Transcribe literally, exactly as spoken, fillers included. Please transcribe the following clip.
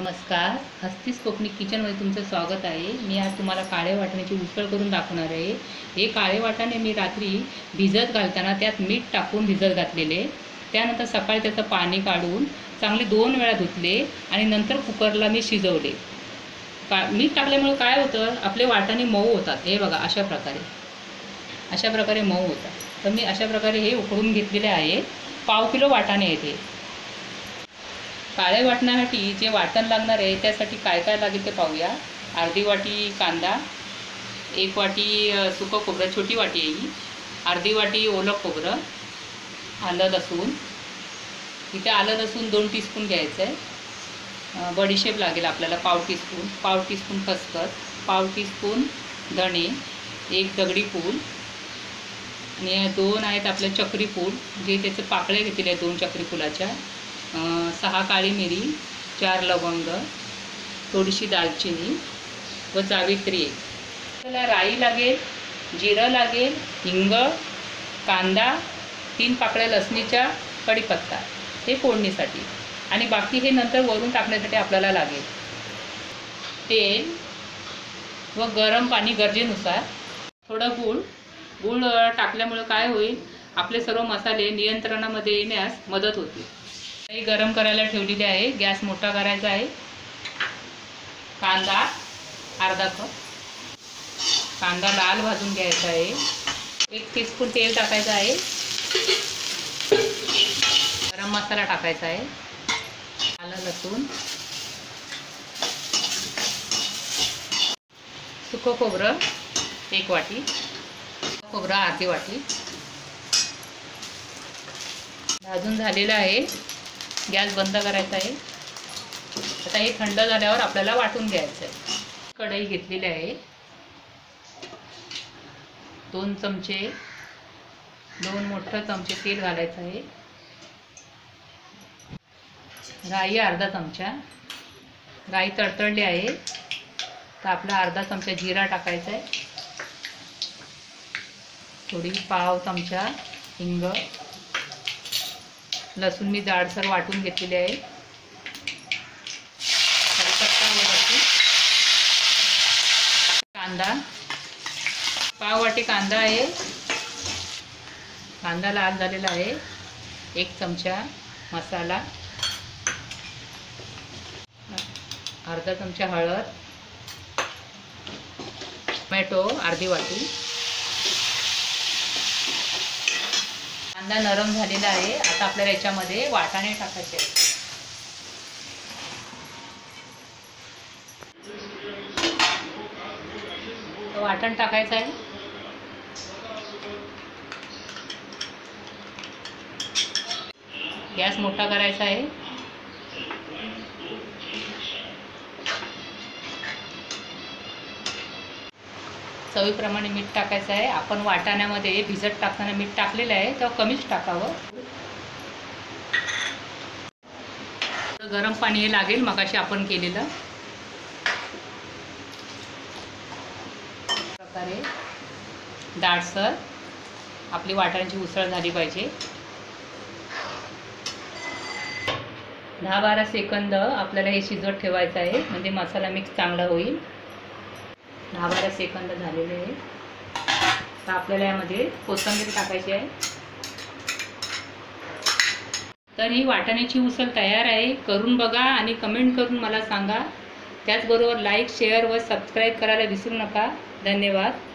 नमस्कार, हस्तीस कोकणी किचनमध्ये तुमचं स्वागत आहे। मी आज तुम्हाला काळे वाटाण्याची उसळ करून दाखवणार आहे। हे काळे वाटाणे मी रात्री भिजत घालताना त्यात मीठ टाकून भिजत घातलेले, त्यानंतर सकाळी त्याचं पाणी काढून चांगले दोन वेळा धुतले आणि नंतर कुकरला मी शिजवले। का मीठ टाकल्यामुळे काय होतं, आपले वाटाणे मऊ होतात। हे बघा, अशा प्रकारे अशा प्रकारे मऊ होतात। तर मी अशा प्रकारे हे उकळून घेतलेले आहे। पाव किलो वाटाणे येते। काळे वाटण्यासाठी जे वाटण लागणार आहे त्यासाठी काय काय लागेल ते पाहूया। अर्धी वाटी कांदा, एक वाटी सुकं खोबरं, छोटी वाटी आहे ही, अर्धी वाटी ओलं खोबरं, आलं लसूण, इथे आलं लसूण दोन टीस्पून घ्यायचं आहे। बडीशेप लागेल आपल्याला पाव टीस्पून, पाव टीस्पून खसखस, पाव टीस्पून धणे, एक दगडी फूल आणि दोन आहेत आपले चक्री फूल, जे त्याचे पाकळे घेतलेले आहेत दोन चक्री फुलाच्या, सहा काळी मिरी, चार लवंग, थोडीशी दालचिनी व जावित्री एक। त्याला राई लागेल, जिरं लागेल, हिंग, कांदा, तीन पाकळ्या लसणीच्या, कढीपत्ता, हे फोडणीसाठी, आणि बाकी हे नंतर वरून टाकण्यासाठी आपल्याला लागेल। तेल व गरम पाणी गरजेनुसार, थोडं गूळ। गूळ टाकल्यामुळे काय होईल, आपले सर्व मसाले नियंत्रणामध्ये येण्यास मदत होते। ही गरम करायला ठेवलेली आहे। गॅस मोठा करायचा आहे। कांदा अर्धा कप, कांदा लाल भाजून घ्यायचा आहे। एक टीस्पून तेल टाकायचं आहे। गरम मसाला टाकायचा आहे, आलं लसूण, सुकं खोबरं एक वाटी, खोबरं अर्धी वाटी भाजून झालेलं आहे। गॅस बंद करायचा आहे। आता हे थंड झाल्यावर आपल्याला वाटून घ्यायचं आहे। कढई घेतलेली आहे, दोन चमचे दोन मोठे चमचे तेल घालायचं आहे। राई अर्धा चमचा, राई तडतडली आहे तर आपला अर्धा चमचा जिरा टाकायचा आहे, थोडी पाव चमचा हिंग, लसूण मी जाडसर वाटून घेतलेले आहे, कांदा, पाव वाटी कांदा आहे, कांदा लाल झालेला आहे, एक चमचा मसाला, अर्धा चमचा हळद, टोमॅटो अर्धी वाटी। कांदा नरम झालेला आहे। आता आपल्याला याच्यामध्ये वाटाणे टाकायचे आहेत। वाटण टाकायचं आहे, गॅस मोठा करायचा आहे। चवीप्रमाणे मीठ टाकायचं आहे। आपण वाटाण्यामध्ये भिजत टाकताना मीठ टाकलेलं आहे, तर कमीच टाकावं। गरम पाणी हे लागेल मगाशी आपण केलेलं। प्रकारे दाटसर आपली वाटाण्याची उसळ झाली पाहिजे। दहा बारा सेकंद आपल्याला हे शिजवत ठेवायचं आहे, म्हणजे मसाला मिक्स चांगला होईल। दहा बारा सेकंद झालेले आहे, तर आपल्याला यामध्ये कोथिंबीर टाकायची आहे। तर ही वाटाण्याची उसळ तयार आहे। करून बघा आणि कमेंट करून मला सांगा। त्याचबरोबर लाईक, शेअर व सबस्क्राईब करायला विसरू नका। धन्यवाद।